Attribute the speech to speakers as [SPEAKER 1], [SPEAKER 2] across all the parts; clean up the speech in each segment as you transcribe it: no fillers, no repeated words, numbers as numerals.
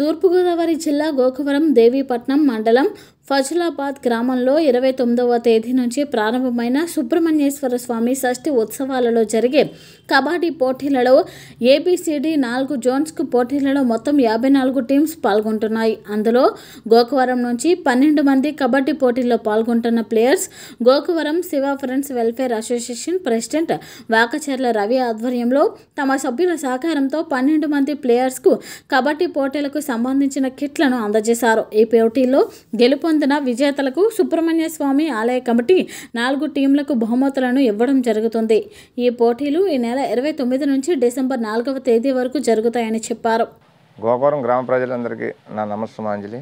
[SPEAKER 1] తూర్పుగోదావరి జిల్లా గోకవరం దేవీపట్నం మండలం ఫజులాబాద్ గ్రామంలో 29వ తేదీ నుంచి ప్రారంభమైన సుబ్రహ్మణ్యేశ్వర స్వామి షష్ఠి ఉత్సవాలలో జరిగే కబడ్డీ పోటీలలో ఏబిసిడి 4 జోన్స్కు పోటీలలో మొత్తం 54 టీమ్స్ పాల్గొంటున్నాయి. అందులో గోకవరం నుంచి 12 మంది కబడ్డీ పోటీల్లో పాల్గొంటున్న players Gokavaram Shiva friends welfare association president 𝐌𝐚𝐢𝐥 𝐈𝐝 ఆధ్వర్యంలో తమ సభ్యుల సహకారంతో 12 మంది ప్లేయర్స్కు కబడ్డీ పోటీలకు సంబంధించిన కిట్లను అందజేశారు. ఈ పోటీల్లో గెలుపొందిన విజేతలకు సుబ్రహ్మణ్య స్వామి ఆలయ కమిటీ 4 టీంలకు బహుమతులను ఇవ్వడం జరుగుతుంది. ఈ పోటీలు ఈ నెల 29 నుంచి డిసెంబర్ 4వ తేదీ వరకు జరుగుతాయని చెప్పారు.
[SPEAKER 2] గోకవరం గ్రామ ప్రజలందరికీ నా నమస్కారాంజలి.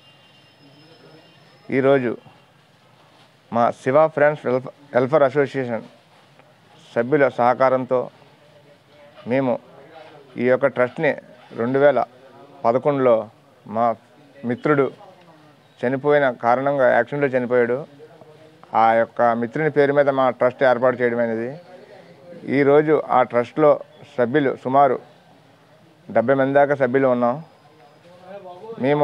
[SPEAKER 2] ఈరోజు మా శివ ఫ్రెండ్స్ వెల్ఫేర్ అసోసియేషన్ సభ్యుల సహకారంతో మేము ఈ యొక్క ట్రస్ట్ని 2011లో మా మిత్రుడు చనిపోయిన కారణంగా యాక్సిడెంట్లో చనిపోయాడు. ఆ యొక్క మిత్రుని పేరు మీద మా ట్రస్ట్ ఏర్పాటు చేయడమైనది. ఈరోజు ఆ ట్రస్ట్లో సభ్యులు సుమారు 70 మంది దాకా సభ్యులు ఉన్నాం. మేము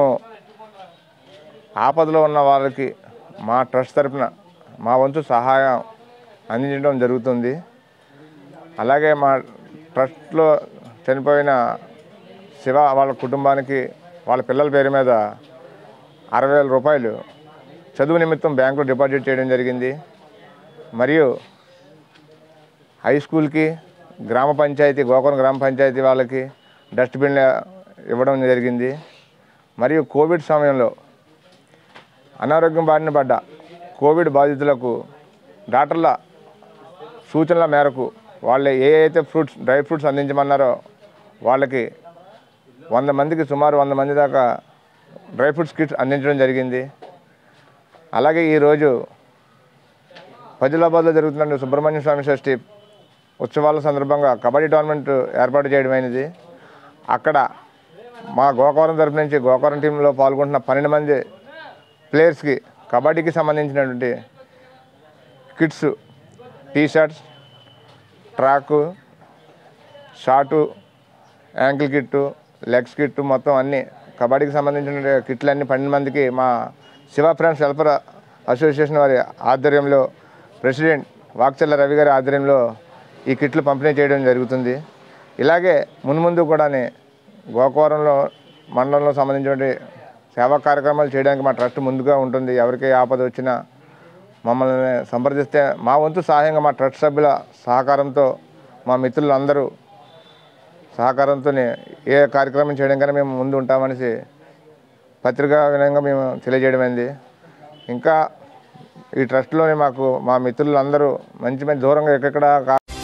[SPEAKER 2] ఆపదలో ఉన్న వాళ్ళకి మా ట్రస్ట్ తరఫున మా వంతు సహాయం అందించడం జరుగుతుంది. అలాగే మా ట్రస్ట్లో చనిపోయిన శివ వాళ్ళ కుటుంబానికి వాళ్ళ పిల్లల పేరు మీద 60,000 రూపాయలు చదువు నిమిత్తం బ్యాంకులో డిపాజిట్ చేయడం జరిగింది. మరియు హై స్కూల్కి గ్రామ పంచాయతీ గోకవరం గ్రామ పంచాయతీ వాళ్ళకి డస్ట్బిన్లు ఇవ్వడం జరిగింది. మరియు కోవిడ్ సమయంలో అనారోగ్యం బారిన పడ్డ కోవిడ్ బాధితులకు డాక్టర్ల సూచనల మేరకు వాళ్ళు అయితే డ్రై ఫ్రూట్స్ అందించమన్నారో వాళ్ళకి 100 మందికి సుమారు 100 మంది దాకా డ్రై ఫ్రూట్స్ కిట్స్ అందించడం జరిగింది. అలాగే ఈరోజు ఫజులాబాద్లో జరుగుతున్న సుబ్రహ్మణ్య స్వామి షష్ఠి ఉత్సవాల సందర్భంగా కబడ్డీ టోర్నమెంట్ ఏర్పాటు చేయడమైనది. అక్కడ మా గోకవరం తరఫు నుంచి గోకవరం టీంలో పాల్గొంటున్న 12 మంది ప్లేయర్స్కి కబడ్డీకి సంబంధించినటువంటి kits, t shirts, track, short, ankle kit, legs kit మొత్తం అన్నీ కబడ్డీకి సంబంధించిన కిట్లన్నీ 12 మందికి మా శివ ఫ్రెండ్స్ వెల్ఫేర్ అసోసియేషన్ వారి ఆధ్వర్యంలో ప్రెసిడెంట్ 𝐌𝐚𝐢𝐥 𝐈𝐝 గారి ఆధ్వర్యంలో ఈ కిట్లు పంపిణీ చేయడం జరుగుతుంది. ఇలాగే మున్ముందు కూడా గోకవరంలో మండలంలో సంబంధించిన సేవా కార్యక్రమాలు చేయడానికి మా ట్రస్ట్ ముందుగా ఉంటుంది. ఎవరికి ఆపద వచ్చినా మమ్మల్ని సంప్రదిస్తే మా వంతు సహాయంగా మా ట్రస్ట్ సభ్యుల సహకారంతో మా మిత్రులందరూ సహకారంతో ఏ కార్యక్రమం చేయడం కానీ మేము ముందు ఉంటామనేసి పత్రికా వినంగా మేము తెలియజేయడమైంది. ఇంకా ఈ ట్రస్ట్లోనే మాకు మా మిత్రులందరూ మంచి దూరంగా ఎక్కడెక్కడ